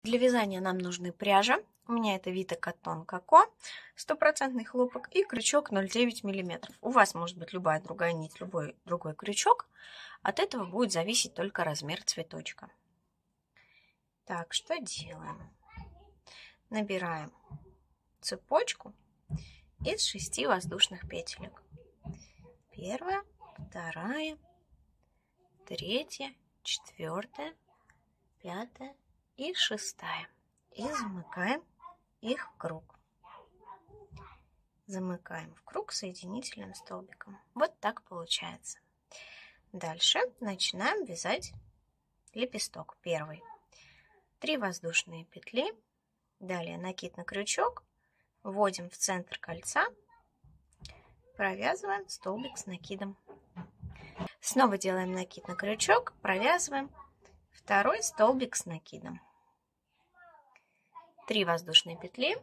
Для вязания нам нужны пряжа. У меня это Vita Cotton Coco, 100% хлопок, и крючок 0,9 мм. У вас может быть любая другая нить, любой другой крючок. От этого будет зависеть только размер цветочка. Так, что делаем? Набираем цепочку из 6 воздушных петелек. Первая, вторая, третья, четвертая, пятая и шестая. И замыкаем их в круг. Замыкаем в круг соединительным столбиком. Вот так получается. Дальше начинаем вязать лепесток. Первый. 3 воздушные петли. Далее накид на крючок. Вводим в центр кольца. Провязываем столбик с накидом. Снова делаем накид на крючок. Провязываем второй столбик с накидом. 3 воздушные петли.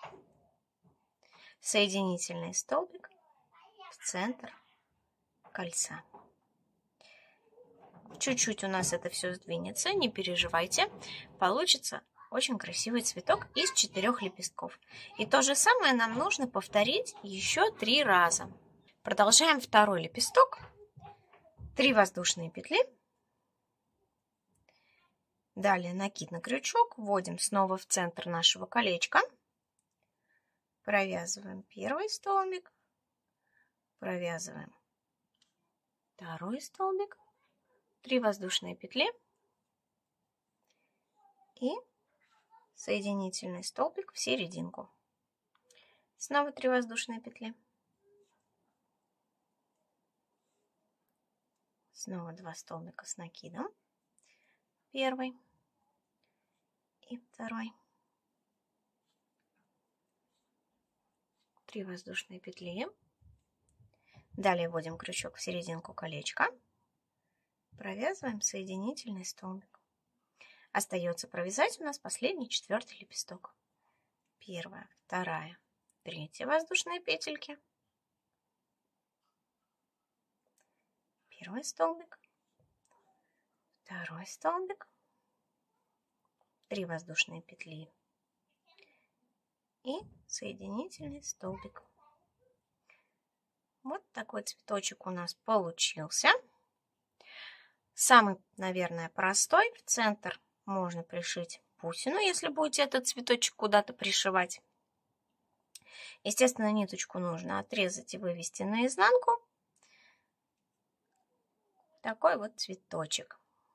Соединительный столбик в центр кольца. Чуть-чуть у нас это все сдвинется, не переживайте. Получится очень красивый цветок из 4 лепестков. И то же самое нам нужно повторить еще 3 раза. Продолжаем второй лепесток. 3 воздушные петли. Далее накид на крючок. Вводим снова в центр нашего колечка. Провязываем первый столбик. Провязываем второй столбик. 3 воздушные петли и соединительный столбик в серединку. Снова 3 воздушные петли. Снова 2 столбика с накидом. Первый и второй. 3 воздушные петли. Далее вводим крючок в серединку колечка. Провязываем соединительный столбик. Остается провязать у нас последний 4-й лепесток. 1, 2, 3 воздушные петельки. 1 столбик. 2 столбик. 3 воздушные петли. И соединительный столбик. Вот такой цветочек у нас получился. Самый, наверное, простой. В центр можно пришить бусину, если будете этот цветочек куда-то пришивать. Естественно, ниточку нужно отрезать и вывести наизнанку. Такой вот цветочек.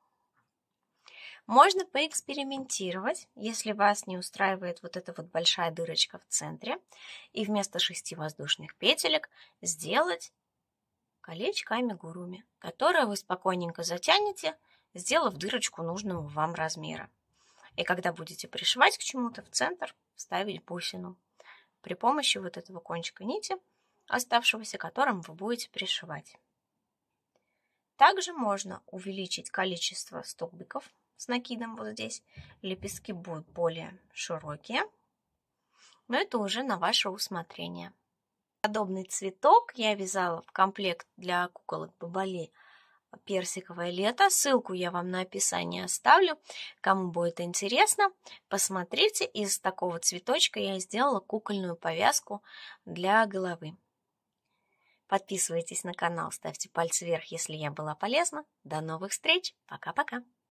Можно поэкспериментировать, если вас не устраивает вот эта вот большая дырочка в центре, и вместо 6 воздушных петелек сделать колечко амигуруми, которое вы спокойненько затянете, сделав дырочку нужного вам размера. И когда будете пришивать к чему-то, в центр вставить бусину при помощи вот этого кончика нити, оставшегося, которым вы будете пришивать. Также можно увеличить количество столбиков с накидом вот здесь. Лепестки будут более широкие, но это уже на ваше усмотрение. Подобный цветок я вязала в комплект для куколок Бабали «Персиковое лето». Ссылку я вам на описании оставлю. Кому будет интересно, посмотрите. Из такого цветочка я сделала кукольную повязку для головы. Подписывайтесь на канал, ставьте пальцы вверх, если я была полезна. До новых встреч. Пока-пока.